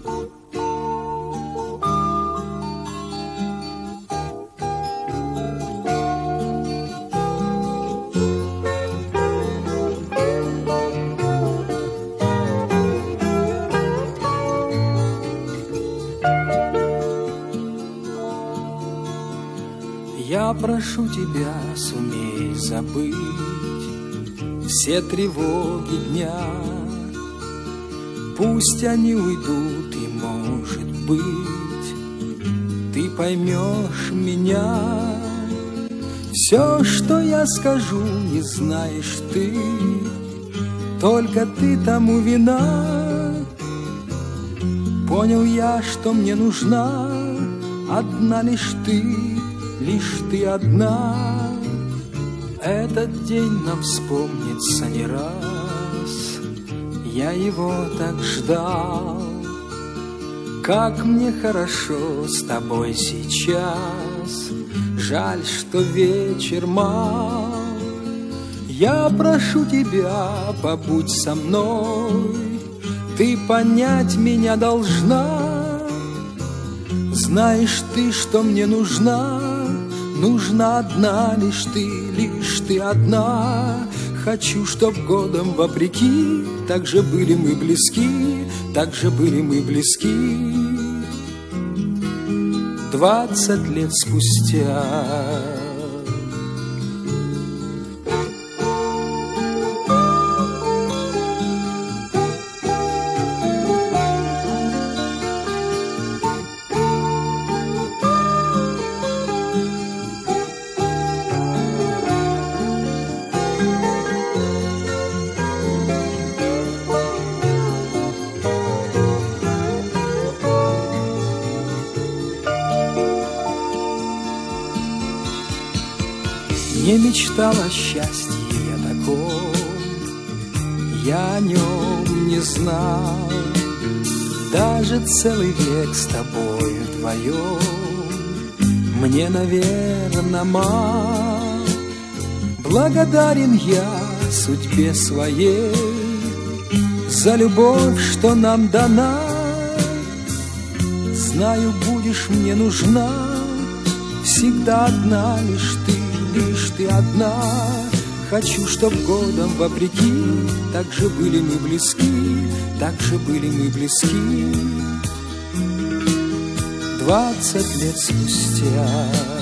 Я прошу тебя, сумей забыть все тревоги дня. Пусть они уйдут, и, может быть, ты поймешь меня. Все, что я скажу, не знаешь ты, только ты тому вина. Понял я, что мне нужна одна лишь ты одна. Этот день нам вспомнится не раз, я его так ждал. Как мне хорошо с тобой сейчас, жаль, что вечер мал. Я прошу тебя, побудь со мной, ты понять меня должна. Знаешь ты, что мне нужна одна лишь ты одна. Хочу, чтоб годом вопреки так же были мы близки, так же были мы близки. 20 лет спустя. Не мечтал о счастье я таком, я о нем не знал. Даже целый век с тобою вдвоем мне, наверно, мал. Благодарен я судьбе своей за любовь, что нам дана. Знаю, будешь мне нужна всегда одна лишь ты одна. Хочу, чтоб годом вопреки так же были мы близки, так же были мы близки. 20 лет спустя.